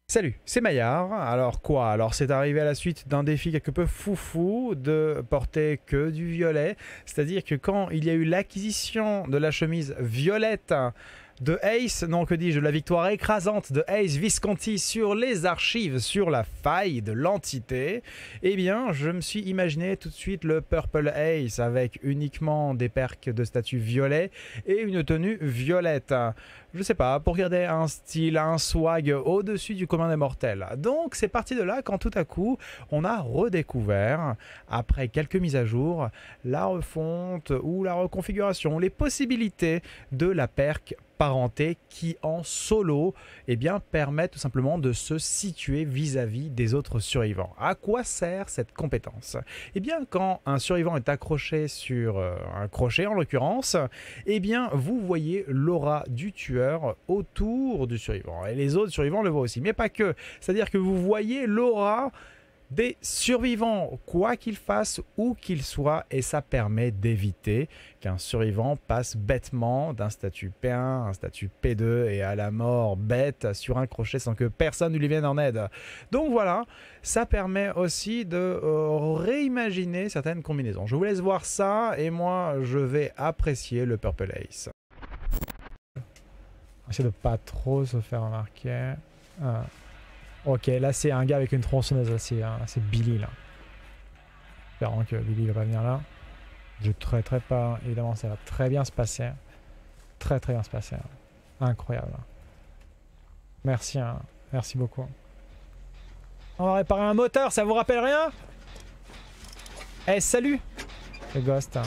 Salut, c'est Maillard. Alors quoi? Alors c'est arrivé à la suite d'un défi quelque peu foufou de porter que du violet. C'est-à-dire que quand il y a eu l'acquisition de la chemise violette de Ace, non que dis-je, de la victoire écrasante de Ace Visconti sur les archives, sur la faille de l'entité, eh bien je me suis imaginé tout de suite le Purple Ace avec uniquement des perks de statut violet et une tenue violette. Je sais pas, pour garder un style, un swag au-dessus du commun des mortels. Donc c'est parti de là quand tout à coup on a redécouvert, après quelques mises à jour, la refonte ou la reconfiguration, les possibilités de la perk parenté qui en solo eh bien, permet tout simplement de se situer vis-à-vis des autres survivants. À quoi sert cette compétence? Eh bien quand un survivant est accroché sur un crochet en l'occurrence, eh bien vous voyez l'aura du tueur autour du survivant. Et les autres survivants le voient aussi, mais pas que. C'est-à-dire que vous voyez l'aura des survivants, quoi qu'ils fassent, où qu'ils soient, et ça permet d'éviter qu'un survivant passe bêtement d'un statut P1 à un statut P2 et à la mort bête sur un crochet sans que personne ne lui vienne en aide. Donc voilà, ça permet aussi de réimaginer certaines combinaisons. Je vous laisse voir ça et moi je vais apprécier le Purple Ace. Essayer de pas trop se faire remarquer. Ok, là c'est un gars avec une tronçonneuse, c'est Billy là. Espérons que Billy va pas venir là. Je traiterai pas, évidemment ça va très bien se passer. Très bien se passer. Incroyable. Merci, hein. Merci beaucoup. On va réparer un moteur, ça vous rappelle rien? Eh salut le ghost.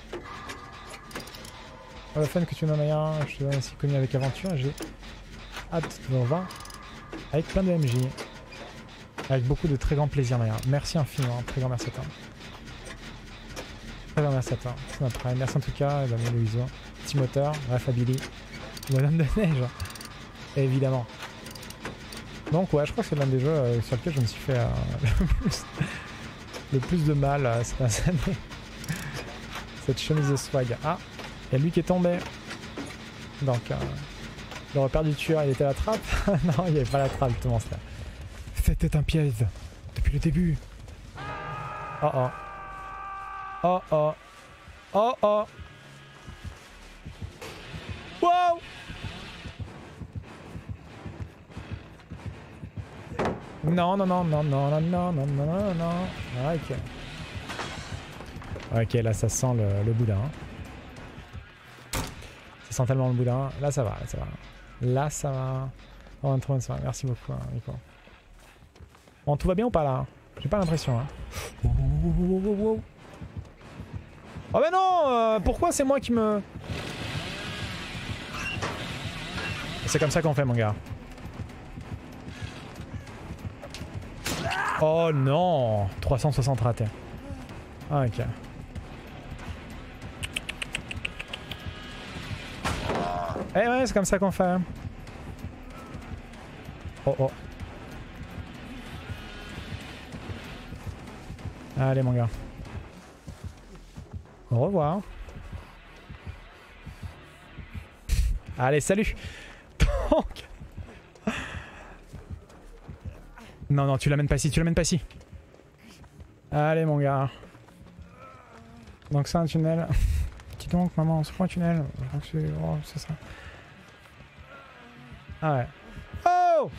Oh, le fun que tu m'as Maya, je suis aussi connu avec aventure, j'ai hâte de revoir. Avec plein de MJ. Avec beaucoup de très grand plaisir Maya. Merci infiniment, très grand merci à toi. Très grand merci à toi. C'est notre travail. Merci en tout cas, Louiso. Petit moteur, bref à Billy. Bonhomme de neige. Évidemment. Donc ouais, je crois que c'est l'un des jeux sur lequel je me suis fait le plus de mal ces dernières années. Cette chemise de swag. Ah, il y a lui qui est tombé. Donc le repère du tueur, il était à la trappe. Non, il n'y avait pas la trappe, tout ça. C'était un piège depuis le début. Oh oh. Oh oh. Oh oh. Wow. Non, non, non, non, non, non, non, non, non, non, non. Ok. Ok, là ça sent le boudin. Ça sent tellement le boudin. Là ça va, là ça va. Là ça va. Oh, trop bien, ça va. Merci beaucoup, hein, Nico. Bon, tout va bien ou pas là? J'ai pas l'impression. Hein. Oh mais non, pourquoi c'est moi qui me... C'est comme ça qu'on fait mon gars. Oh non, 360 raté. Ah, ok. Eh ouais, c'est comme ça qu'on fait. Oh oh. Allez mon gars. Au revoir. Allez, salut. Donc... Non, non, tu l'amènes pas ici, tu l'amènes pas ici. Allez mon gars. Donc c'est un tunnel. Dis donc maman, c'est pas un tunnel. Oh, c'est ça. Ah ouais. Oh!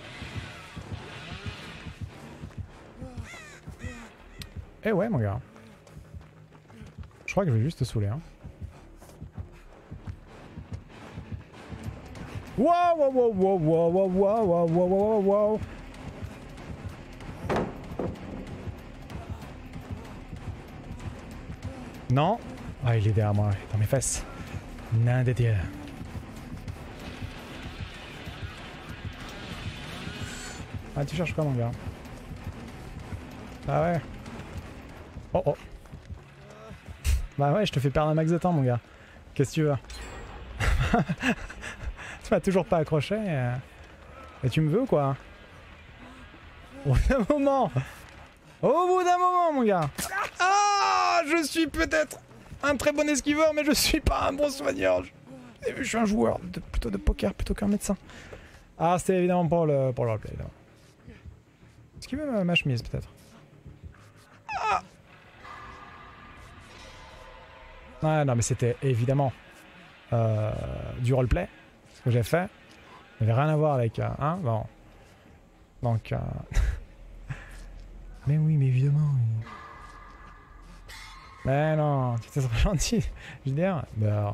Eh ouais mon gars. Je crois que je vais juste te saouler hein. Wow wow wow wow wow wow wow wow wow wow. Non. Ah il est derrière moi, dans mes fesses. Nain des dieux. Ah tu cherches quoi mon gars? Ah ouais. Oh oh. Bah ouais, je te fais perdre un max de temps mon gars. Qu'est-ce que tu veux? Tu m'as toujours pas accroché. Et tu me veux ou quoi? Au bout d'un moment. Au bout d'un moment mon gars. Ah, je suis peut-être un très bon esquiveur mais je suis pas un bon soigneur. Je suis un joueur plutôt de poker plutôt qu'un médecin. Ah, c'était évidemment pour le roleplay. Est-ce qu'il veut ma chemise, peut-être? Ah ouais, non, mais c'était évidemment du roleplay. Ce que j'ai fait. Ça n'avait rien à voir avec... hein, bon. Donc... mais oui, mais évidemment. Mais non, tu étais trop gentil. Je veux dire...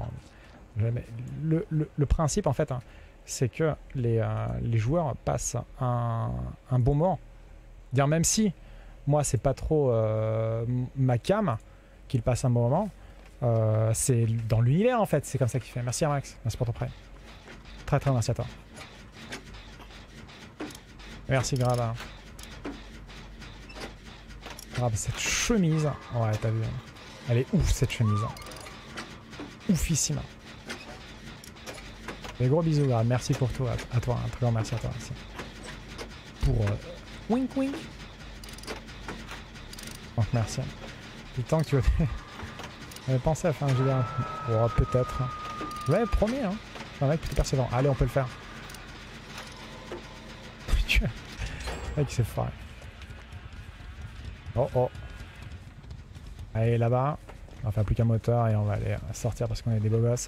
Le principe, en fait, hein, c'est que les joueurs passent un bon moment. Dire même si, moi, c'est pas trop ma cam, qu'ils passent un bon moment, c'est dans l'univers, en fait. C'est comme ça qu'il fait. Merci, Max. Merci pour ton prêt. Très, très merci à toi. Merci, Grave. Grave, cette chemise. Ouais, t'as vu. Elle est ouf, cette chemise. Oufissime. Des gros bisous, Grave. Merci pour toi. À toi. Un très grand merci à toi. Merci. Pour... wink, wink. Donc, merci. Du temps que tu avais pensé à faire un GDR. Oh, peut-être. Ouais, promis, hein. Je suis un mec plutôt persévérant. Allez, on peut le faire. Le mec, il s'est foiré. Oh oh. Allez, là-bas. On va faire plus qu'un moteur et on va aller sortir parce qu'on est des beaux gosses.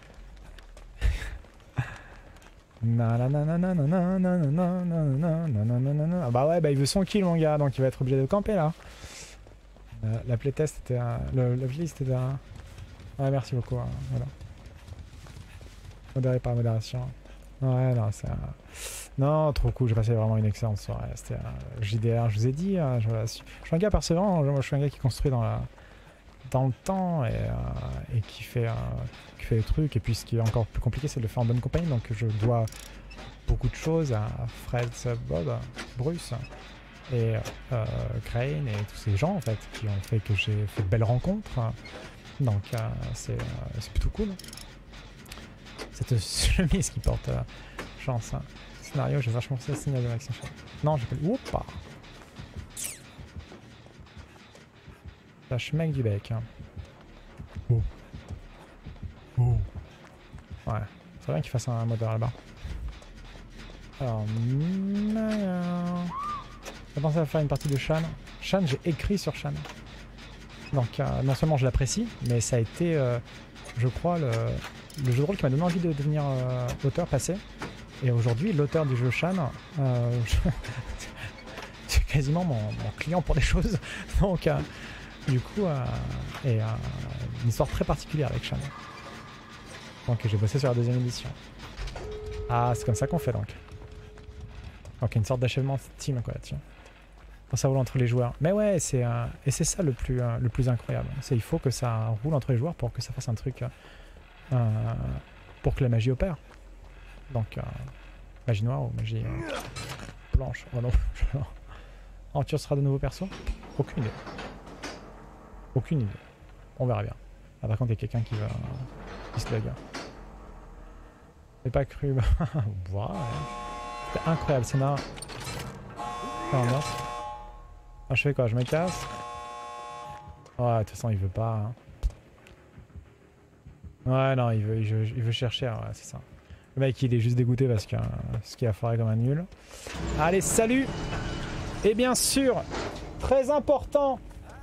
Ah bah ouais, bah il veut son kill, mon gars, donc il va être obligé de camper là. La playtest était la playlist était ouais, merci beaucoup. Voilà. Modéré par modération. Ouais, non, c'est non, trop cool, j'ai passé vraiment une excellente soirée. C'était JDR, je vous ai dit, je suis un gars persévérant, je suis un gars qui construit dans le temps et qui fait des trucs. Et puis ce qui est encore plus compliqué, c'est de le faire en bonne compagnie. Donc je dois beaucoup de choses à Fred, Bob, Bruce et Crane et tous ces gens en fait qui ont fait que j'ai fait de belles rencontres. Donc c'est plutôt cool. Cette chemise qui porte chance. Scénario, j'ai vachement fait le scénario avec ça. Non, j'ai pas lu. Oupa! Lâche mec du bec. Oh. Oh. Ouais, c'est bien qu'il fasse un moteur là-bas. Alors, j'ai pensé à faire une partie de Shan. Shan, j'ai écrit sur Shan. Donc, non seulement je l'apprécie, mais ça a été, je crois, le jeu de rôle qui m'a donné envie de devenir auteur passé. Et aujourd'hui, l'auteur du jeu Shan, c'est quasiment mon client pour des choses. Donc, du coup, et une histoire très particulière avec Shan. Donc j'ai bossé sur la deuxième édition. Ah, c'est comme ça qu'on fait donc. Donc une sorte d'achèvement team quoi là-dessus. Quand ça roule entre les joueurs. Mais ouais, c'est et c'est ça le plus incroyable. C'est il faut que ça roule entre les joueurs pour que ça fasse un truc pour que la magie opère. Donc magie noire ou magie blanche. Oh non. Oh, tu seras de nouveaux persos? Aucune idée. Aucune idée. On verra bien. Ah, par contre, il y a quelqu'un qui va... qui se lag. J'ai pas cru. Ouais. C'était incroyable, c'est marrant. Ah, je fais quoi? Je me casse? Ouais, de toute façon, il veut pas. Hein. Ouais, non, il veut chercher. Ouais, c'est ça. Le mec, il est juste dégoûté parce que ce qu'il a foiré comme un nul. Allez, salut! Et bien sûr, très important,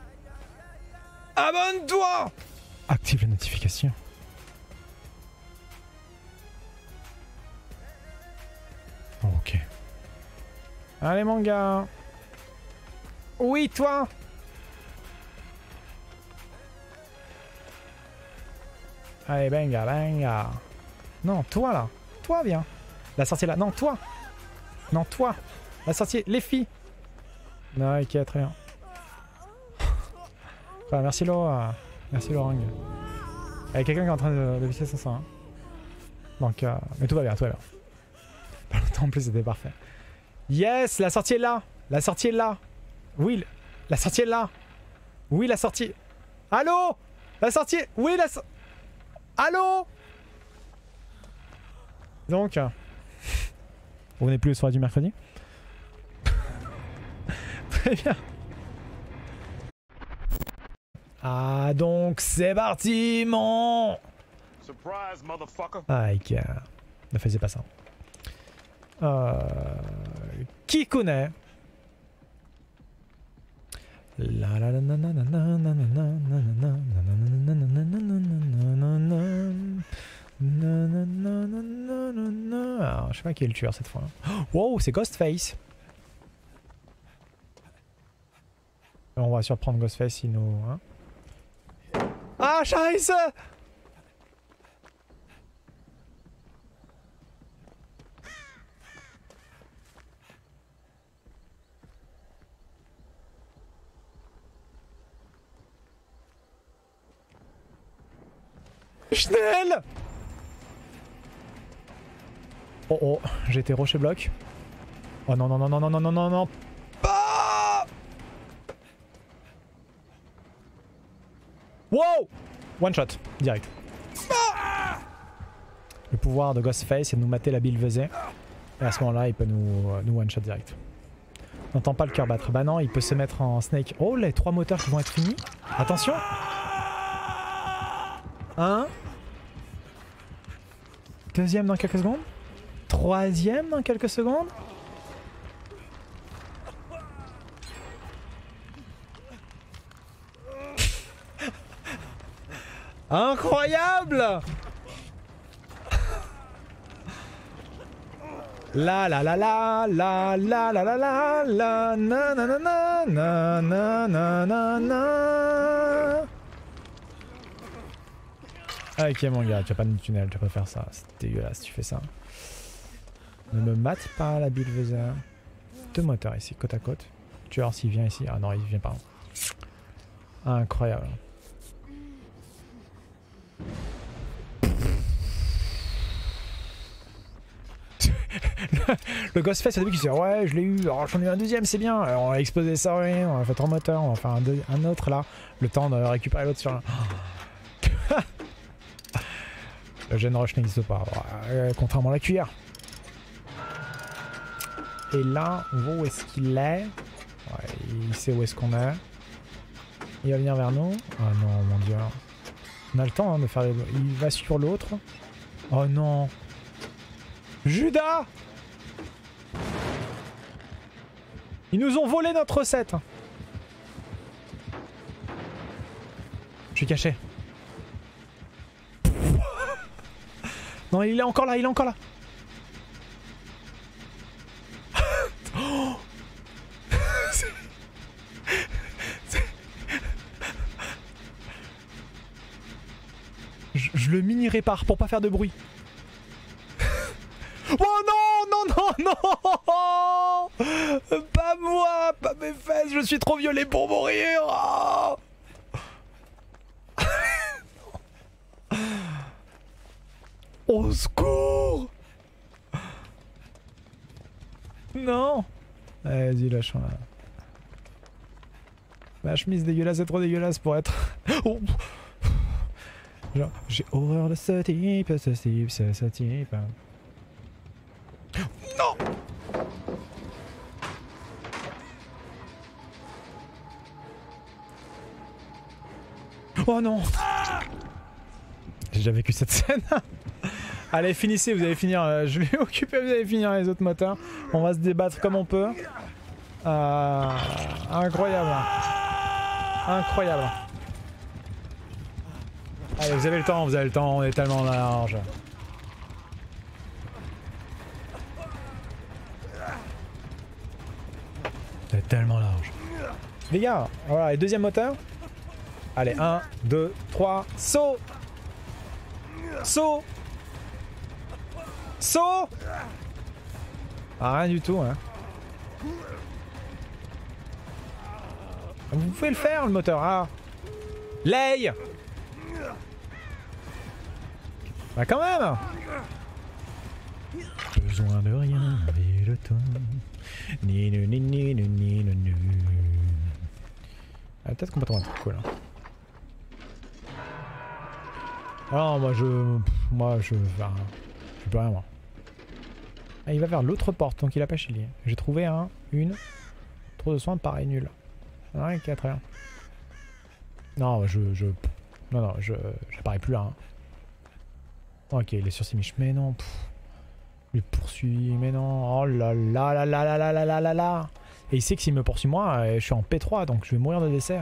abonne-toi! Active les notifications. Ok. Allez mon gars. Oui toi. Allez benga benga. Non toi là. Toi viens. La sortie là. Non toi. Non toi. La sortie. Les filles. Non ok très bien. Enfin, merci Laura. Merci Laurent. Il y a quelqu'un qui est en train de visser 500. Hein. Donc mais tout va bien, tout va bien. Pas longtemps en plus c'était parfait. Yes, la sortie est là. La sortie est là. Oui, la sortie est là. Oui, la sortie. Allô? La sortie. Oui, la sortie. Allô? Donc, vous venez plus le soir du mercredi? Très bien. Ah donc c'est parti mon. Surprise, motherfucker. Ah gars, ne faisais pas ça. Qui connaît? Alors, je sais pas qui est le tueur cette fois. Wow, c'est Ghostface. On va surprendre Ghostface, il nous... Hein. Ah, Charisse! Schnell! Oh oh, j'ai été rocher bloc. Oh non non non non non non non non non. Ah! Wow! One shot, direct. Ah! Le pouvoir de Ghostface, c'est de nous mater la bile vesée. Et à ce moment-là, il peut nous one shot direct. On n'entend pas le cœur battre. Bah non, il peut se mettre en snake. Oh, les 3 moteurs qui vont être finis. Attention! Un. Deuxième dans quelques secondes. Troisième dans quelques secondes. Incroyable! La la la la la la la la la la na na na na na na na na na. Ok mon gars, tu vas pas de tunnel, tu vas pas faire ça, c'est dégueulasse, tu fais ça. Ne me mate pas la billevesée. 2 moteurs ici, côte à côte. Tueur s'il vient ici, ah non il vient pas. Incroyable. Le Ghostface au début qui se dit ouais je l'ai eu, alors j'en ai eu un deuxième c'est bien, alors, on va exploser ça, ouais, on va faire 3 moteurs, on va faire un autre là, le temps de récupérer l'autre sur... Le gen rush n'existe pas, contrairement à la cuillère. Et là, on voit où est-ce qu'il est. Ouais, il sait où est-ce qu'on est. Il va venir vers nous. Oh non, mon dieu. On a le temps hein, de faire les... Il va sur l'autre. Oh non. Judas! Ils nous ont volé notre recette. Je suis caché. Non, il est encore là, il est encore là. Je le mini répare pour pas faire de bruit. Oh non, non, non, non! Pas moi, pas mes fesses, je suis trop violé pour mourir. Oh, au secours! Non! Vas-y, lâche-moi. Ma chemise dégueulasse, c'est trop dégueulasse pour être... Oh. Genre, j'ai horreur de ce type, ce type. Non! Oh non! J'ai déjà vécu cette scène. Allez, finissez, vous allez finir. Je vais m'occuper, vous allez finir les autres moteurs. On va se débattre comme on peut. Incroyable. Incroyable. Allez, vous avez le temps, on est tellement large. C'est tellement large. Les gars, voilà, les deuxième moteur. Allez, 1, 2, 3, saut! Saut! Saut! Ah, rien du tout, hein. Vous pouvez le faire, le moteur, ah! Lay! Bah quand même! Besoin de rien, mais le temps. Ni ni ni ni ni ni ni. Ah, peut-être qu'on peut trouver un truc cool. Hein. Ah, moi je enfin, je peux rien moi. Ah, il va vers l'autre porte, donc il a pas chillé. J'ai trouvé une. Trop de soins, pareil, nul. Ouais, 4 rien. Non, j'apparais plus là. Hein. Ok, il est sur ses miches. Mais non. Il poursuit, mais non. Oh là là là là là là là là là là. Et il sait que s'il me poursuit moi, je suis en P3, donc je vais mourir de dessert.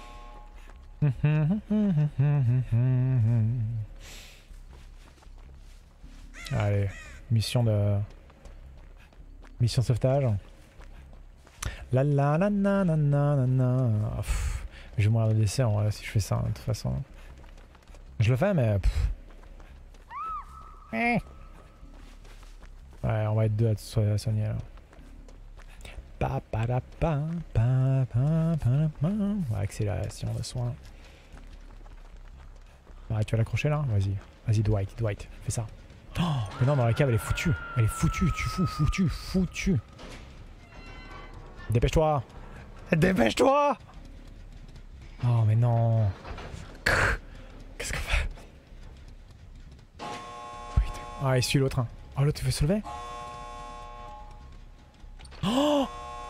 Allez, mission de... Mission de sauvetage. La la la la la la la la. Je vais mourir de dessert en vrai, si je fais ça, de toute façon. Je le fais, mais... Ouais, on va être deux à soigner là. Ouais, accélération de soin. Ouais, tu vas l'accrocher là? Vas-y. Vas-y, Dwight, fais ça. Oh, mais non, dans la cave, elle est foutue. Elle est foutue, foutue. Dépêche-toi. Dépêche-toi. Oh, mais non. Qu'est-ce qu'on fait? Putain. Ah, il suit l'autre. Oh, l'autre, il veut se lever? Oh!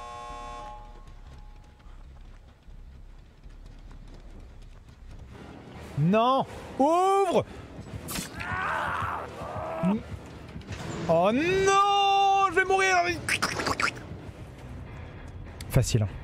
Non! Ouvre! Oh non! Je vais mourir! Facile.